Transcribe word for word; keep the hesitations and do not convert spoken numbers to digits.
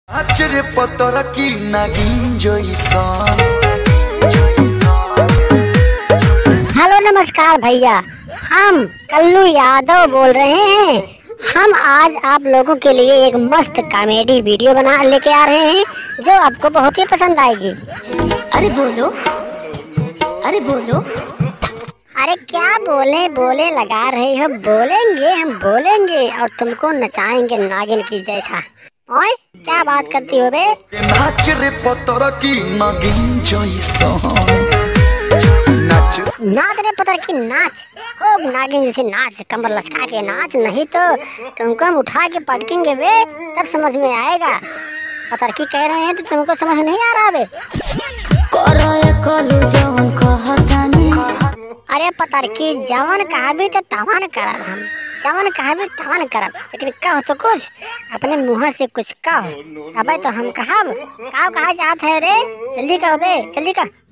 आचरे पतर की नागिन जइसन। हेलो नमस्कार भैया, हम कल्लू यादव बोल रहे हैं। हम आज आप लोगों के लिए एक मस्त कॉमेडी वीडियो बना लेके आ रहे हैं जो आपको बहुत ही पसंद आएगी। अरे बोलो, अरे बोलो। अरे क्या बोले बोले लगा रहे हो? बोलेंगे, हम बोलेंगे और तुमको नचाएंगे नागिन की जैसा। ओए क्या बात करती हो बे? नाच रे पतर की नागिन जइसन। नाच नाच रे पतर की नाच, खूब नागिन जैसे नाच, कमर लचका के नाच, नहीं तो तुमको हम उठा के पटकेंगे बे, तब समझ में आएगा। पतर की कह रहे हैं तो तुमको समझ नहीं आ रहा बे? अरे पतर की जवन कहा भी तो तवन करब, हम जवन कहा भी तवन करब, लेकिन कहो तो कुछ, अपने मुँह से कुछ कहो, तबे तो हम कहब। का कहा चाहत है रे? जल्दी कहो बे, जल्दी कह।